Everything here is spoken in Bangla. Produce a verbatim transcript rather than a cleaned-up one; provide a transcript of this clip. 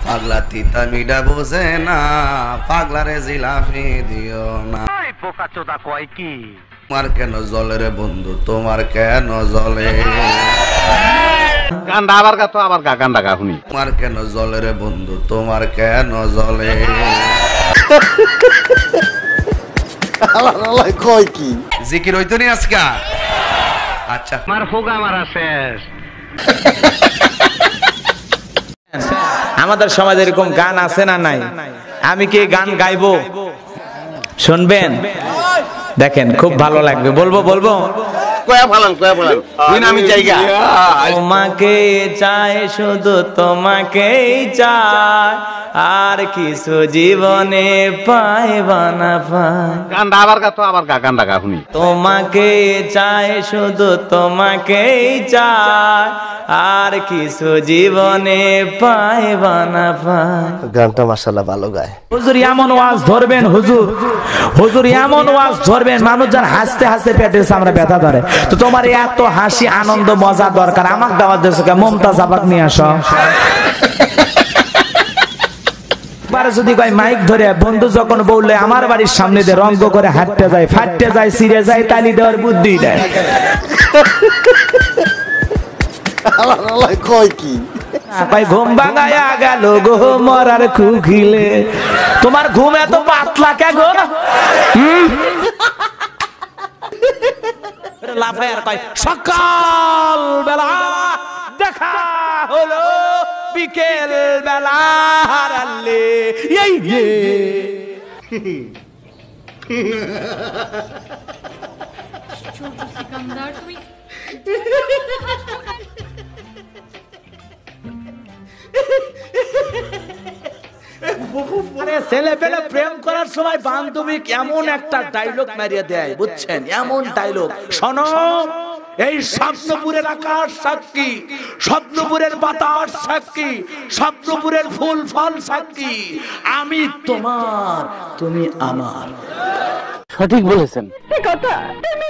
পাগলা তিতা মিডা বোঝে না, পাগলারে জিলাপি দিও না। পোকা চোদা কয় কি? তোমার কেন জলে রে বন্ধু, তোমার কেন জলে? গান্ডা আবার গা তো আবার গা গান্ডা গা শুনি। তোমার কেন জলে রে বন্ধু, তোমার কেন জলে? কয় কি জিকির হইতো নি আজকা? আচ্ছা আমার হোগা মারা শেষ। আমাদের সমাজে এরকম গান আছে না নাই? আমি কি গান গাইবো? শুনবেন? দেখেন খুব ভালো লাগবে। বলবো বলবো কয়া ফালান কয়া ফালান তুই না আমি জায়গা তোমাকে চাই, শুধু তোমাকেই চাই, আর কিছু জীবনে পাইবা না পাই। গান্ডা আবার গা তো আবার গা গান্ডা গা শুনি। তোমাকে চাই, শুধু তোমাকেই চাই, আর কিছু জীবনে পাইবা না পাই। গানটা মাশাআল্লাহ ভালো গায়। হুজুর এমন ওয়াজ ধরবেন, হুজুর হুজুর এমন ওয়াজ ধরবেন, মানুষজন হাসতে হাসতে পেটে আমরা ব্যথা ধরে। তো তোমার এত হাসি আনন্দ মজা দরকার, আমাক দাওয়াত দিয়েছো কে? মমতাজ আপাক নিয়ে আসো। যদি কয় মাইক ধরে বন্ধু যখন বললে আমার বাড়ির সামনে দিয়ে রঙ্গ করে হাঁটতে যায়, ফাটতে যায়, ছিঁড়ে যায়, তালি দেওয়ার বুদ্ধি দেয়। কয় কি ঘুম ভাঙায়া গেল গো মরার কুকিলে। তোমার ঘুম এত পাতলা কে গো? লাফায় আর কয় সকাল বেলা দেখা হলো বিকেল বেলা হারালে। এই রে সিকান্দার তুমি ছেলে পেলে প্রেম করার সময় বান্ধবী এমন একটা ডায়লগ মারিয়ে দেয়, বুঝছেন? এমন ডায়লগ, শোনো এই স্বপ্নপুরের আকাশ সাক্ষী, স্বপ্নপুরের বাতাস সাক্ষী, স্বপ্নপুরের ফুল ফল সাক্ষী, আমি তোমার তুমি আমার। সঠিক বলেছেন। কথা